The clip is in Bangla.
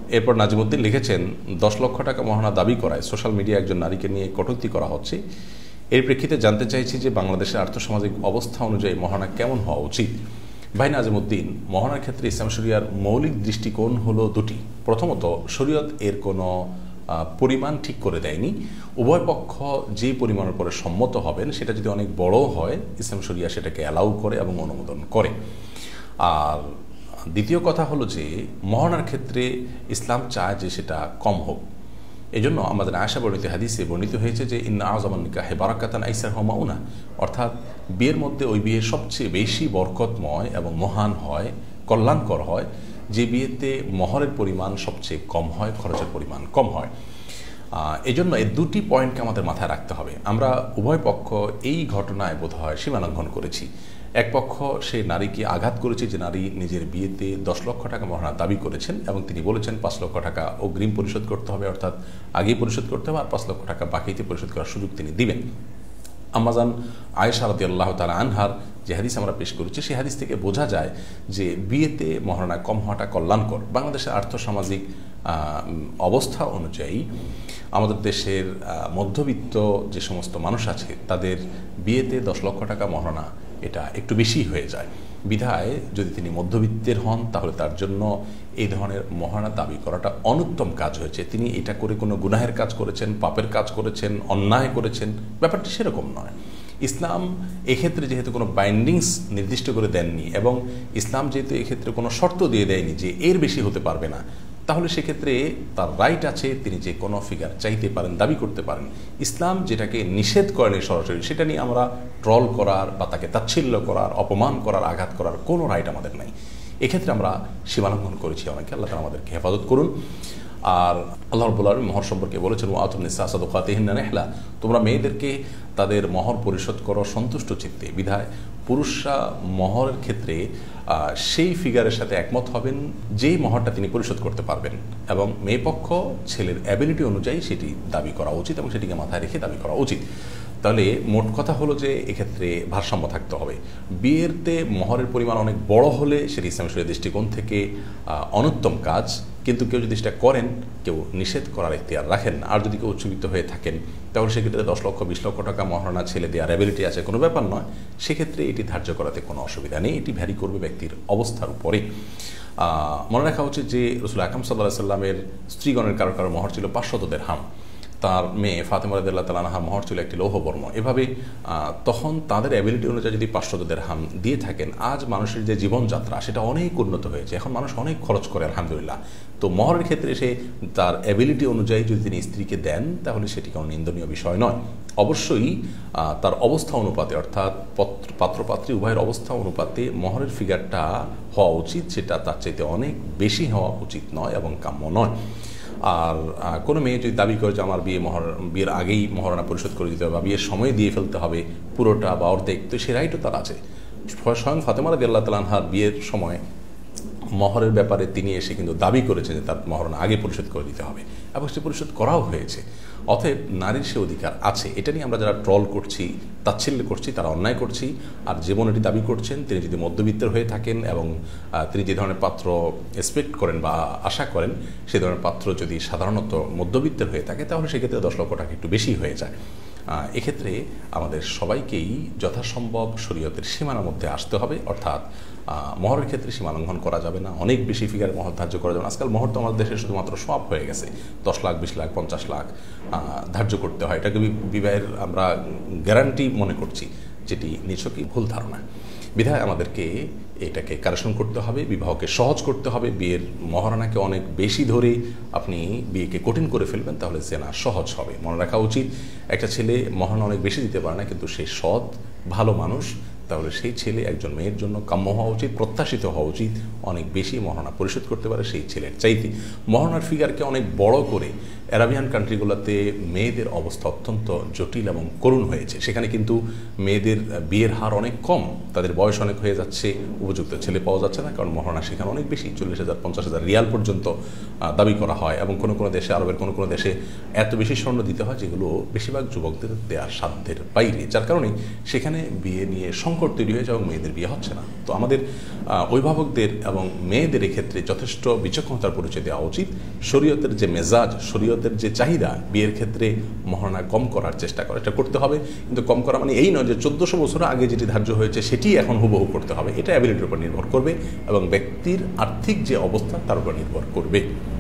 এরপর নাজিমুদ্দিন লিখেছেন, 10 লক্ষ টাকা মহারণা দাবি করায় সোশ্যাল মিডিয়া একজন নারীকে নিয়ে কটূক্তি করা হচ্ছে। এর প্রেক্ষিতে জানতে চাইছি যে বাংলাদেশের আর্থসামাজিক অবস্থা অনুযায়ী মহারণা কেমন হওয়া উচিত। ভাই নাজিমুদ্দিন, মহারণার ক্ষেত্রে ইসলাম শরিয়ার মৌলিক দৃষ্টিকোণ হলো দুটি। প্রথমত, শরীয়ত এর কোনো পরিমাণ ঠিক করে দেয়নি। উভয় পক্ষ যে পরিমাণের পরে সম্মত হবেন সেটা যদি অনেক বড় হয়, ইসলাম শরিয়া সেটাকে অ্যালাউ করে এবং অনুমোদন করে। আর দ্বিতীয় কথা হলো যে মহারণার ক্ষেত্রে ইসলাম চায় যে সেটা কম হোক। এজন্য আমাদের আয়েশা বর্ণিত হাদিসে বর্ণিত হয়েছে যে ইন্না আযমান নিকাহি বারাকাতান আইসারহু মাউনা, অর্থাৎ বিয়ের মধ্যে ওই বিয়ে সবচেয়ে বেশি বরকতময় এবং মহান হয়, কল্যাণকর হয় যে বিয়েতে মহরের পরিমাণ সবচেয়ে কম হয়, খরচের পরিমাণ কম হয়। এজন্য এই দুটি পয়েন্টকে আমাদের মাথায় রাখতে হবে। আমরা উভয় পক্ষ এই ঘটনায় বোধহয় সীমালঙ্ঘন করেছি। এক পক্ষ সেই নারীকে আঘাত করেছে যে নারী নিজের বিয়েতে 10 লক্ষ টাকা মহারণা দাবি করেছেন এবং তিনি বলেছেন 5 লক্ষ টাকা অগ্রিম পরিশোধ করতে হবে, অর্থাৎ আগেই পরিশোধ করতে হবে, আর 5 লক্ষ টাকা বাকিতে পরিশোধ করার সুযোগ তিনি দিবেন। আম্মাজান আয়েশা রাদিয়াল্লাহু তাআলা আনহার যে হাদিস আমরা পেশ করেছি সেই হাদিস থেকে বোঝা যায় যে বিয়েতে মহারণা কম হওয়াটা কল্যাণকর। বাংলাদেশের আর্থসামাজিক অবস্থা অনুযায়ী আমাদের দেশের মধ্যবিত্ত যে সমস্ত মানুষ আছে তাদের বিয়েতে 10 লক্ষ টাকা মহারণা এটা একটু বেশি হয়ে যায়। বিধায় যদি তিনি মধ্যবিত্তের হন তাহলে তার জন্য এই ধরনের মহারণা দাবি করাটা অনুত্তম কাজ হয়েছে। তিনি এটা করে কোনো গুনাহের কাজ করেছেন, পাপের কাজ করেছেন, অন্যায় করেছেন, ব্যাপারটি সেরকম নয়। ইসলাম এক্ষেত্রে যেহেতু কোনো বাইন্ডিংস নির্দিষ্ট করে দেননি এবং ইসলাম যেহেতু এক্ষেত্রে কোনো শর্ত দিয়ে দেয়নি যে এর বেশি হতে পারবে না, তাহলে সেক্ষেত্রে তার রাইট আছে, তিনি যে কোনো ফিগার চাইতে পারেন, দাবি করতে পারেন। ইসলাম যেটাকে নিষেধ করেনি সরাসরি, সেটা নিয়ে আমরা ট্রল করার বা তাকে তাচ্ছিল্য করার, অপমান করার, আঘাত করার কোনো রাইট আমাদের নাই। এক্ষেত্রে আমরা সীমালঙ্ঘন করেছি অনেকে। আল্লাহ তাআলা আমাদেরকে হেফাজত করুন। আর আল্লাহ রাব্বুল আলামিন মহর সম্পর্কে বলেছেন, ওয়াতুন নিসা সাদকাতিহিন্না নিহলা, তোমরা মেয়েদেরকে তাদের মহর পরিশোধ করো সন্তুষ্ট চিত্তে। বিধায় পুরুষরা মহরের ক্ষেত্রে সেই ফিগারের সাথে একমত হবেন যেই মহরটা তিনি পরিশোধ করতে পারবেন, এবং মেয়ে পক্ষ ছেলের অ্যাবিলিটি অনুযায়ী সেটি দাবি করা উচিত এবং সেটিকে মাথায় রেখে দাবি করা উচিত। তাহলে মোট কথা হলো যে এক্ষেত্রে ভারসাম্য থাকতে হবে। বিয়েতে মহরের পরিমাণ অনেক বড় হলে সেটি ইসলাম শরীয়তের দৃষ্টিকোণ থেকে অনুত্তম কাজ, কিন্তু কেউ যদি সেটা করেন কেউ নিষেধ করার ইখতিয়ার রাখেন না। আর যদি কেউ উচ্চবিত্ত হয়ে থাকেন তাহলে সেক্ষেত্রে 10 লক্ষ 20 লক্ষ টাকা মহারণা ছেলে দেওয়ার অ্যাবিলিটি আছে, কোনো ব্যাপার নয়। সেক্ষেত্রে এটি ধার্য করাতে কোনো অসুবিধা নেই, এটি ভ্যারি করবে ব্যক্তির অবস্থার উপরে। মনে রাখা উচিত যে রাসূল আকরাম সাল্লাল্লাহু আলাইহি ওয়াসাল্লামের স্ত্রীগণের কারো কারো মহর ছিল 500 দিরহাম, তার মেয়ে ফাতেমা রাদিয়াল্লাহু তাআলা আনহার মহর ছিল একটি লৌহবর্ম। এভাবে তখন তাদের অ্যাবিলিটি অনুযায়ী যদি 500 দিরহাম দিয়ে থাকেন, আজ মানুষের যে জীবনযাত্রা সেটা অনেক উন্নত হয়েছে, এখন মানুষ অনেক খরচ করে আলহামদুলিল্লাহ। তো মহরের ক্ষেত্রে সে তার অ্যাবিলিটি অনুযায়ী যদি তিনি স্ত্রীকে দেন তাহলে সেটি কোনো নিন্দনীয় বিষয় নয়। অবশ্যই তার অবস্থা অনুপাতে, অর্থাৎ পাত্রপাত্রী উভয়ের অবস্থা অনুপাতে মহরের ফিগারটা হওয়া উচিত, সেটা তার চাইতে অনেক বেশি হওয়া উচিত নয় এবং কাম্য নয়। আর কোনো মেয়ে যদি দাবি করে যে আমার বিয়ের আগেই মহারণা পরিশোধ করে দিতে হবে বা বিয়ের সময় দিয়ে ফেলতে হবে পুরোটা বা অর্ধেক, তো সে রাইটও তার আছে। স্বয়ং ফাতেমা রাদিয়াল্লাহু তাআলা আনহার বিয়ের সময় মহরের ব্যাপারে তিনি এসে কিন্তু দাবি করেছেন যে তার মহারণা আগে পরিশোধ করে দিতে হবে এবং সে পরিশোধ করাও হয়েছে। অতএব নারীর সে অধিকার আছে। এটা নিয়ে আমরা যারা ট্রল করছি, তাচ্ছিল্য করছি, তারা অন্যায় করছি। আর জীবন এটি দাবি করছেন, তিনি যদি মধ্যবিত্তের হয়ে থাকেন এবং তিনি যে ধরনের পাত্র এক্সপেক্ট করেন বা আশা করেন সে ধরনের পাত্র যদি সাধারণত মধ্যবিত্তের হয়ে থাকে তাহলে সেক্ষেত্রে 10 লক্ষ টাকা একটু বেশি হয়ে যায়। এক্ষেত্রে আমাদের সবাইকেই যথাসম্ভব শরীয়তের সীমানার মধ্যে আসতে হবে, অর্থাৎ মহরের ক্ষেত্রে সীমা লঙ্ঘন করা যাবে না, অনেক বেশি ফিগার মহর ধার্য করা যাবে না। আজকাল মহর তো আমাদের দেশে শুধুমাত্র সব হয়ে গেছে, 10 লাখ 20 লাখ 50 লাখ ধার্য করতে হয়। এটাকে বিবাহের আমরা গ্যারান্টি মনে করছি, যেটি নিছকই ভুল ধারণা। বিধায় আমাদেরকে এটাকে কারেকশন করতে হবে, বিবাহকে সহজ করতে হবে। বিয়ের মহারণাকে অনেক বেশি ধরে আপনি বিয়েকে কঠিন করে ফেলবেন তাহলে জেনা সহজ হবে। মনে রাখা উচিত একটা ছেলে মহারণা অনেক বেশি দিতে পারে না, কিন্তু সে সৎ ভালো মানুষ, তাহলে সেই ছেলে একজন মেয়ের জন্য কাম্য হওয়া উচিত, প্রত্যাশিত হওয়া উচিত অনেক বেশি মহারণা পরিশোধ করতে পারে সেই ছেলের চাইতে। মহারণার ফিগারকে অনেক বড় করে আরাবিয়ান কান্ট্রিগুলোতে মেয়েদের অবস্থা অত্যন্ত জটিল এবং করুণ হয়েছে। সেখানে কিন্তু মেয়েদের বিয়ের হার অনেক কম, তাদের বয়স অনেক হয়ে যাচ্ছে, উপযুক্ত ছেলে পাওয়া যাচ্ছে না, কারণ মহারণা সেখানে অনেক বেশি, 40,000 50,000 রিয়াল পর্যন্ত দাবি করা হয়। এবং কোনো কোনো দেশে, আরবের কোনো কোনো দেশে এত বেশি স্বর্ণ দিতে হয় যেগুলো বেশিরভাগ যুবকদের দেওয়ার সাধ্যের বাইরে, যার কারণে সেখানে বিয়ে নিয়ে সংকট তৈরি হয়েছে এবং মেয়েদের বিয়ে হচ্ছে না। তো আমাদের অভিভাবকদের এবং মেয়েদের ক্ষেত্রে যথেষ্ট বিচক্ষণতার পরিচয় দেওয়া উচিত। শরীয়তের যে মেজাজ, শরীয়তের যে চাহিদা, বিয়ের ক্ষেত্রে মহারণা কম করার চেষ্টা করে, এটা করতে হবে। কিন্তু কম করা মানে এই নয় যে 1400 বছর আগে যেটি ধার্য হয়েছে সেটি এখন হুবহু করতে হবে। এটা অ্যাবিলিটির উপর নির্ভর করবে এবং ব্যক্তির আর্থিক যে অবস্থা তার উপর নির্ভর করবে।